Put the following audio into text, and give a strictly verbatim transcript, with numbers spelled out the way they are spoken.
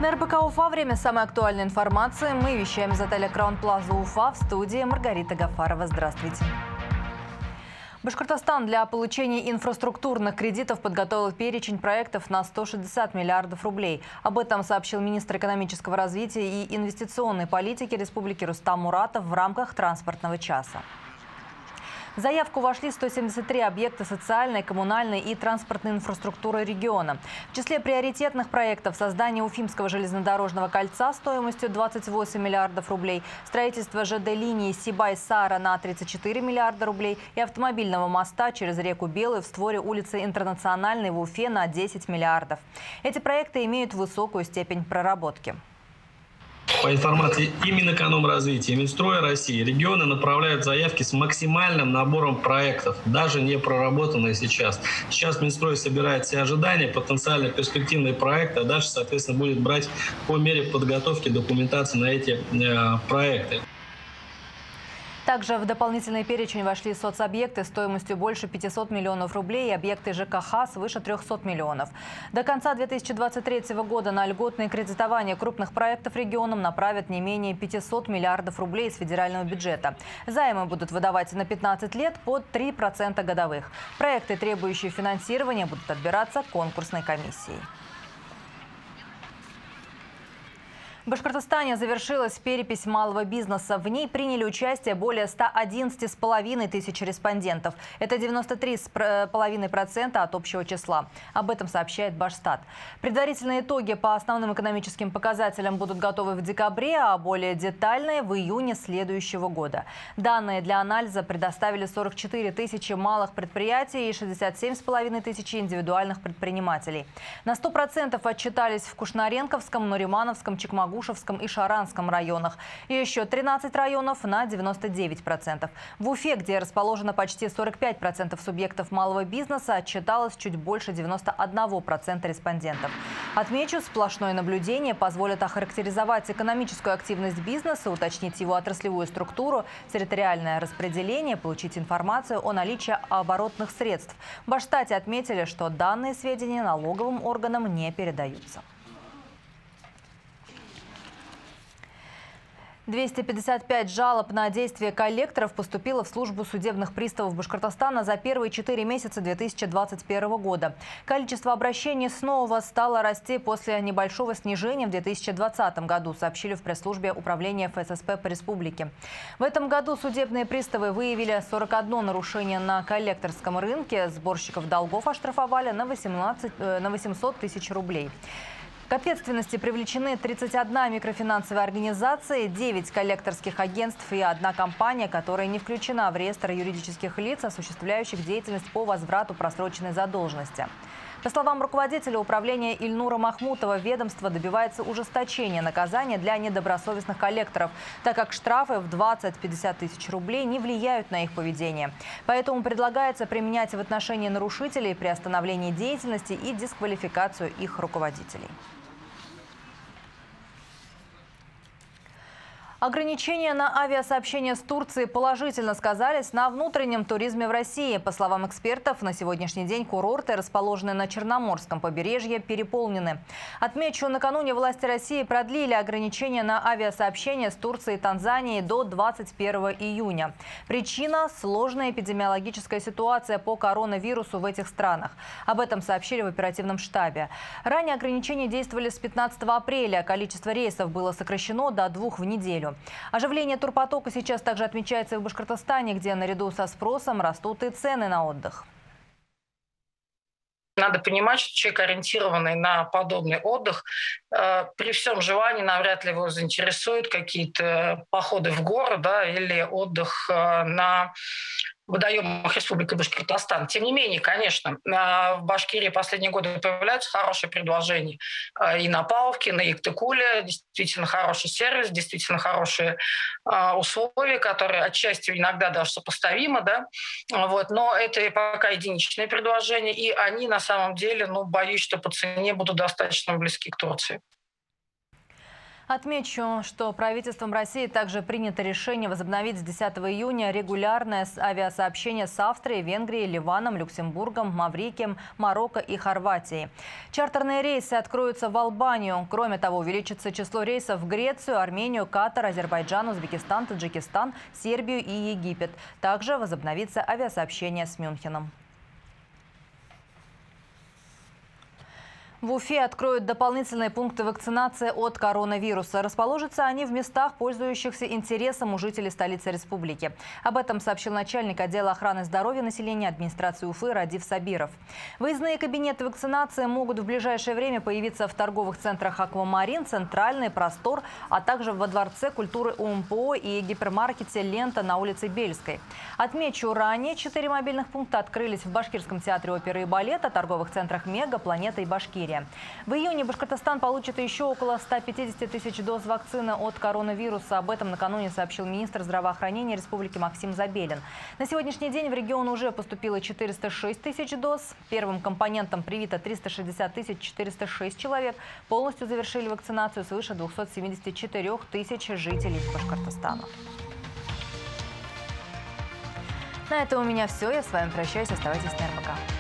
На эр бэ ка Уфа время самой актуальной информации. Мы вещаем из отеля Краун Плаза Уфа. В студии Маргарита Гафарова. Здравствуйте. Башкортостан для получения инфраструктурных кредитов подготовил перечень проектов на сто шестьдесят миллиардов рублей. Об этом сообщил министр экономического развития и инвестиционной политики Республики Рустам Муратов в рамках транспортного часа. В заявку вошли сто семьдесят три объекта социальной, коммунальной и транспортной инфраструктуры региона. В числе приоритетных проектов создание Уфимского железнодорожного кольца стоимостью двадцать восемь миллиардов рублей, строительство жэ дэ-линии Сибай-Сара на тридцать четыре миллиарда рублей и автомобильного моста через реку Белую в створе улицы Интернациональной в Уфе на десять миллиардов. Эти проекты имеют высокую степень проработки. По информации и Минэкономразвития, и Минстроя России, регионы направляют заявки с максимальным набором проектов, даже не проработанные сейчас. Сейчас Минстрой собирает все ожидания, потенциально перспективные проекты, а дальше, соответственно, будет брать по мере подготовки документации на эти э, проекты. Также в дополнительный перечень вошли соцобъекты стоимостью больше пятисот миллионов рублей и объекты жэ ка ха свыше трёхсот миллионов. До конца две тысячи двадцать третьего года на льготное кредитование крупных проектов регионам направят не менее пятисот миллиардов рублей из федерального бюджета. Займы будут выдавать на пятнадцать лет под три процента годовых. Проекты, требующие финансирования, будут отбираться конкурсной комиссией. В Башкортостане завершилась перепись малого бизнеса. В ней приняли участие более ста одиннадцати с половиной тысяч респондентов. Это девяносто три целых пять десятых процента от общего числа. Об этом сообщает Башстат. Предварительные итоги по основным экономическим показателям будут готовы в декабре, а более детальные в июне следующего года. Данные для анализа предоставили сорок четыре тысячи малых предприятий и шестьдесят семь с половиной тысяч индивидуальных предпринимателей. На сто процентов отчитались в Кушнаренковском, Нуримановском, Чекмагушевском и Шаранском районах. И еще тринадцать районов на девяносто девять процентов. В Уфе, где расположено почти сорок пять процентов субъектов малого бизнеса, отчиталось чуть больше девяноста одного процента респондентов. Отмечу, сплошное наблюдение позволит охарактеризовать экономическую активность бизнеса, уточнить его отраслевую структуру, территориальное распределение, получить информацию о наличии оборотных средств. В Башстате отметили, что данные сведения налоговым органам не передаются. двести пятьдесят пять жалоб на действия коллекторов поступило в службу судебных приставов Башкортостана за первые четыре месяца две тысячи двадцать первого года. Количество обращений снова стало расти после небольшого снижения в две тысячи двадцатом году, сообщили в пресс-службе управления эф эс эс пэ по республике. В этом году судебные приставы выявили сорок одно нарушение на коллекторском рынке. Сборщиков долгов оштрафовали на, восемнадцать, на восемьсот тысяч рублей. К ответственности привлечены тридцать одна микрофинансовая организация, девять коллекторских агентств и одна компания, которая не включена в реестр юридических лиц, осуществляющих деятельность по возврату просроченной задолженности. По словам руководителя управления Ильнура Махмутова, ведомство добивается ужесточения наказания для недобросовестных коллекторов, так как штрафы в двадцать-пятьдесят тысяч рублей не влияют на их поведение. Поэтому предлагается применять в отношении нарушителей приостановление деятельности и дисквалификацию их руководителей. Ограничения на авиасообщение с Турцией положительно сказались на внутреннем туризме в России. По словам экспертов, на сегодняшний день курорты, расположенные на Черноморском побережье, переполнены. Отмечу, накануне власти России продлили ограничения на авиасообщение с Турцией и Танзанией до двадцать первого июня. Причина – сложная эпидемиологическая ситуация по коронавирусу в этих странах. Об этом сообщили в оперативном штабе. Ранее ограничения действовали с пятнадцатого апреля. Количество рейсов было сокращено до двух в неделю. Оживление турпотока сейчас также отмечается и в Башкортостане, где наряду со спросом растут и цены на отдых. Надо понимать, что человек, ориентированный на подобный отдых, э, при всем желании навряд ли его заинтересуют какие-то походы в горы, да, или отдых э, на водоемах Республики Башкортостан. Тем не менее, конечно, в Башкирии последние годы появляются хорошие предложения и на Павловке, на Иктыкуле. Действительно хороший сервис, действительно хорошие условия, которые отчасти иногда даже сопоставимы. Да? Вот. Но это пока единичные предложения, и они на самом деле, ну, боюсь, что по цене будут достаточно близки к Турции. Отмечу, что правительством России также принято решение возобновить с десятого июня регулярное авиасообщение с Австрией, Венгрией, Ливаном, Люксембургом, Маврикием, Марокко и Хорватией. Чартерные рейсы откроются в Албанию. Кроме того, увеличится число рейсов в Грецию, Армению, Катар, Азербайджан, Узбекистан, Таджикистан, Сербию и Египет. Также возобновится авиасообщение с Мюнхеном. В Уфе откроют дополнительные пункты вакцинации от коронавируса. Расположатся они в местах, пользующихся интересом у жителей столицы республики. Об этом сообщил начальник отдела охраны здоровья населения администрации Уфы Радиф Сабиров. Выездные кабинеты вакцинации могут в ближайшее время появиться в торговых центрах «Аквамарин», «Центральный», «Простор», а также во Дворце культуры УМПО и гипермаркете «Лента» на улице Бельской. Отмечу, ранее четыре мобильных пункта открылись в Башкирском театре оперы и балета, торговых центрах «Мега», «Планета» и «Башкирия». В июне Башкортостан получит еще около ста пятидесяти тысяч доз вакцины от коронавируса. Об этом накануне сообщил министр здравоохранения республики Максим Забелин. На сегодняшний день в регион уже поступило четыреста шесть тысяч доз. Первым компонентом привито триста шестьдесят тысяч четыреста шесть человек. Полностью завершили вакцинацию свыше двухсот семидесяти четырёх тысяч жителей Башкортостана. На этом у меня все. Я с вами прощаюсь. Оставайтесь на эр бэ ка.